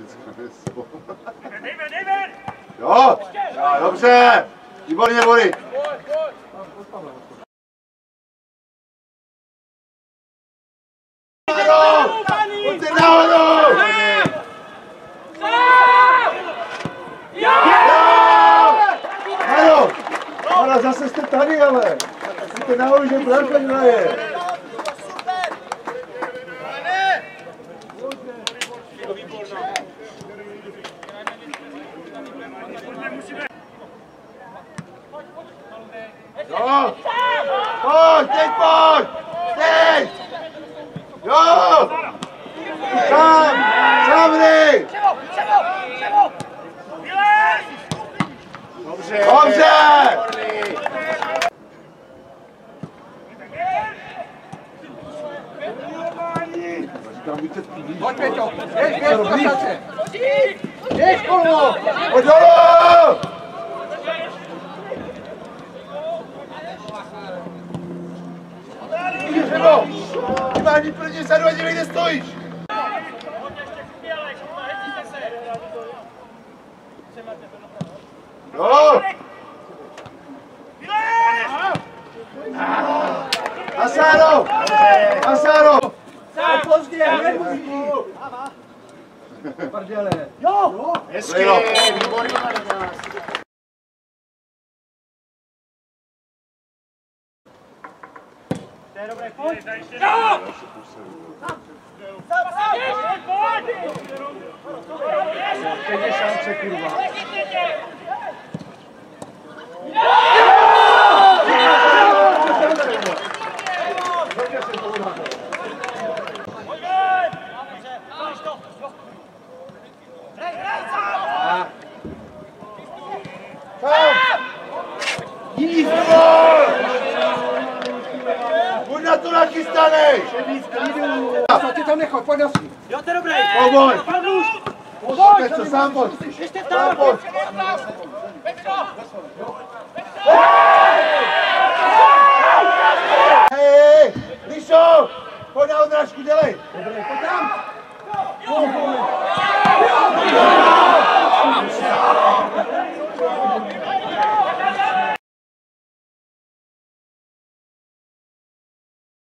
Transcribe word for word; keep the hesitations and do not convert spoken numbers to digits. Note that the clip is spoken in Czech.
Jo, dobře, výborně, Bory. Pojďte nahoru! Ano, ale zase jste tady, ale. Pojďte nahoru, že Branka hraje. Jo! Pojď, teď pojď! Teď! Jo! Sám! Samry! Dobře! Dobře! Pojď, Peťo! Běž, běž, Konstance! Běž, Kolmo! Pojď dolů! Přebo! Ty máš mít první vzadu a dívej, kde stojíš! Jo! Asáro! Asáro! Sám pozdě, hned musí! Prdele! Jo! Hezky! Výborný! To je dobré, pojď! Jo! Teď je šance, kurva. Jíž gol! Buď na to nachystanej! Co ty tam nechoď, pojď nosí. Jo, to je dobrý! Pojď! Pojď, Co, sám pojď! Ještě Sám tam! pojď! Hej, hej! Lišo! Pojď na odrážku, dělej! Dobrý, pojď tam.